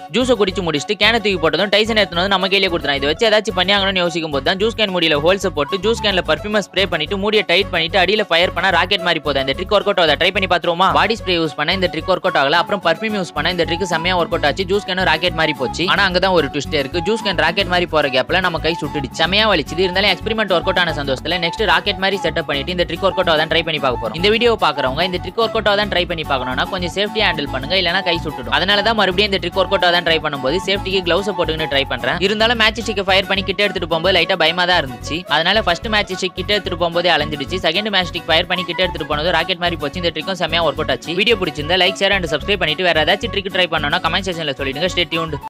ஜூஸை குடிச்சு முடிச்சுட்டு கேனை தூக்கி போட்டதும் டைசன் எடுத்துட்டு வந்து நம்ம கையிலே கொடுத்துறான். இதை வச்சு ஏதாச்சும் பண்ணியாங்கன்னு யோசிக்கும் போது தான் ஜூஸ் கேன் மூடியில ஹோல்ஸை போட்டு ஜூஸ் கேன்ல பர்ஃபியூமை ஸ்ப்ரே பண்ணிட்டு மூடியை டைட் பண்ணிட்டு அடியில ஃபயர் பண்ணா ராக்கெட் மாதிரி போகுது. இந்த ட்ரிக் ஒர்க் அவுட் ஆகுது. ட்ரை பண்ணி பாத்துருவோமா? பாடி ஸ்ப்ரே யூஸ் பண்ண இந்த ட்ரிக் ஒர்க் அவுட் ஆகல. அப்புறம் பர்ஃபியூம் யூஸ் பண்ண இந்த ட்ரிக் செமையா ஒர்க் அவுட் ஆச்சு. ஜூஸ் கேனும் ராக்கெட் மாதிரி போச்சு. ஆனா அங்கதான் ஒரு ட்விஸ்ட் இருக்கு. ஜூஸ் கேன் ராக்கெட் மாதிரி போற கேப்ல நம்ம கை சுட்டுடுச்சு. செமையா வலிச்சுது. இருந்தாலும் எக்ஸ்பெரிமெண்ட் ஒர்க் அவுட் ஆன சந்தோஷத்துல நெக்ஸ்ட் ராக்கெட் மாதிரி செட்டப் பண்ணிட்டு இந்த ட்ரிக் ஒர்க் அவுட் ஆதான் ட்ரை பண்ணி பார்க்க போறோம். இந்த வீடியோ பாக்குறவங்க இந்த ட்ரிக் ஒர்க் அவுட் ஆதான் ட்ரை பண்ணி பார்க்கணும்னா கொஞ்சம் சேஃப்டியா ஹேண்டில் பண்ணுங்க, இல்லனா கை சுட்டுடும். அதனால தான் மறுபடியும் இந்த ட்ரிக் ஒர்க் அவுட் ஆதான் ட்ரை பண்ணும்போது சேஃப்டிக்கு கிளவுஸ் போட்டுக்கிட்டு ட்ரை பண்றேன். இருந்தாலும் மேட்ச் ஸ்டிக் ஃபயர் பண்ணி கிட்ட எடுத்துட்டு போகும்போது லைட்டா பயமா தான் இருந்துச்சு. அதனால ஃபர்ஸ்ட் மேட்ச் ஸ்டிக் கிட்ட எடுத்துட்டு போகும்போது அலைஞ்சிடுச்சு. செகண்ட் மேட்ச் ஸ்டிக் ஃபயர் பண்ணி கிட்ட எடுத்துட்டு போனது ராக்கெட் மாதிரி போச்சு. இந்த ட்ரிக்கும் செமையா ஒர்க் அவுட் ஆச்சு. வீடியோ பிடிச்சிருந்தா லைக், ஷேர் அண்ட் சப்ஸ்கிரைப் பண்ணிட்டு வேற ஏதாச்சும் ட்ரிக் ட்ரை பண்ணனும்னா கமெண்ட் செக்ஷன்ல சொல்லிடுங்க. Stay tuned.